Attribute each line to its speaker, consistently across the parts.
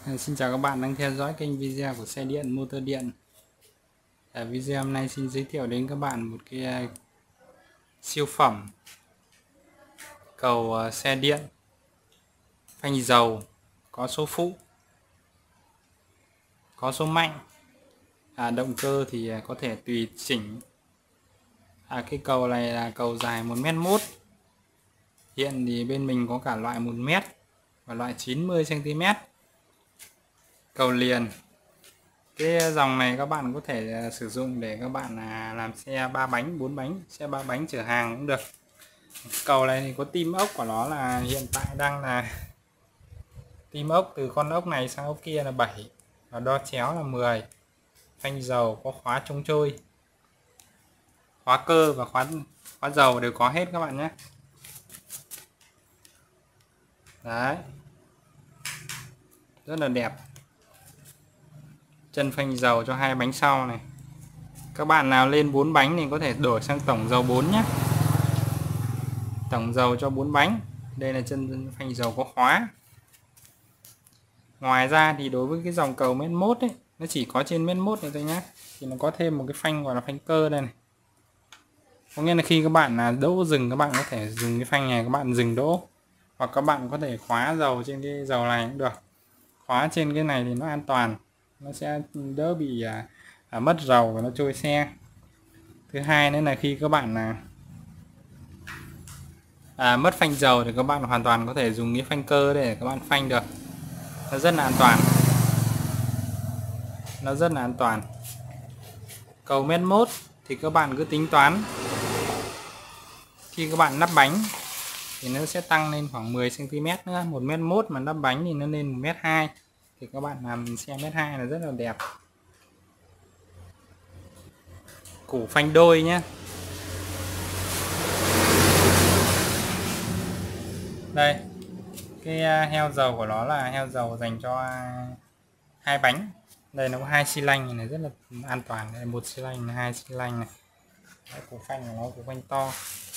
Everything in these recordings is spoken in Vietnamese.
Speaker 1: Xin chào các bạn đang theo dõi kênh video của xe điện motor điện. Video hôm nay xin giới thiệu đến các bạn một cái siêu phẩm cầu xe điện phanh dầu, có số phụ, có số mạnh, động cơ thì có thể tùy chỉnh. Cái cầu này là cầu dài 1m1. Hiện thì bên mình có cả loại 1m và loại 90cm. Cầu liền. Cái dòng này các bạn có thể sử dụng để các bạn làm xe 3 bánh, 4 bánh, xe 3 bánh chở hàng cũng được. Cầu này thì có tim ốc của nó là hiện tại đang là tim ốc từ con ốc này sang ốc kia là 7 và đo chéo là 10. Phanh dầu có khóa chống trôi, khóa cơ và khóa dầu đều có hết các bạn nhé. Đấy, rất là đẹp. Chân phanh dầu cho hai bánh sau này. Các bạn nào lên 4 bánh thì có thể đổi sang tổng dầu 4 nhé. Tổng dầu cho 4 bánh. Đây là chân phanh dầu có khóa. Ngoài ra thì đối với cái dòng cầu mét mốt ấy, nó chỉ có trên mét mốt này thôi nhé. Thì nó có thêm một cái phanh gọi là phanh cơ đây này. Có nghĩa là khi các bạn đỗ dừng, các bạn có thể dừng cái phanh này, các bạn dừng đỗ. Hoặc các bạn có thể khóa dầu trên cái dầu này cũng được. Khóa trên cái này thì nó an toàn, nó sẽ đỡ bị mất dầu và nó trôi xe. Thứ hai nữa là khi các bạn mất phanh dầu thì các bạn hoàn toàn có thể dùng cái phanh cơ để các bạn phanh được. Nó rất là an toàn. Nó rất là an toàn. Cầu mét mốt thì các bạn cứ tính toán khi các bạn lắp bánh thì nó sẽ tăng lên khoảng 10cm nữa. 1m1 mà lắp bánh thì nó lên 1m2. Thì các bạn làm xe 1m2 là rất là đẹp. Củ phanh đôi nhé. Đây, cái heo dầu của nó là heo dầu dành cho hai bánh. Đây nó có 2 xi lanh này, rất là an toàn. Đây, 1 xi lanh, 2 xi lanh này. Đây, củ phanh của nó củ phanh to.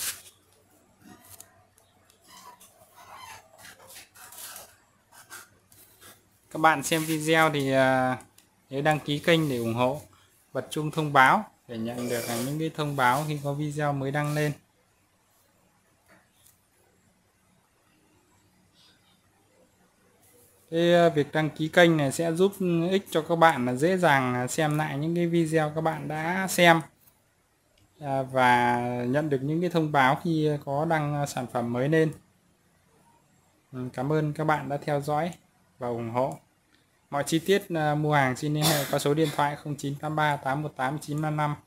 Speaker 1: Các bạn xem video thì nhớ đăng ký kênh để ủng hộ, bật chuông thông báo để nhận được những cái thông báo khi có video mới đăng lên. Cái việc đăng ký kênh này sẽ giúp ích cho các bạn là dễ dàng xem lại những cái video các bạn đã xem và nhận được những cái thông báo khi có đăng sản phẩm mới lên. Cảm ơn các bạn đã theo dõi và ủng hộ. Mọi chi tiết mua hàng xin liên hệ qua số điện thoại 0983 818 955.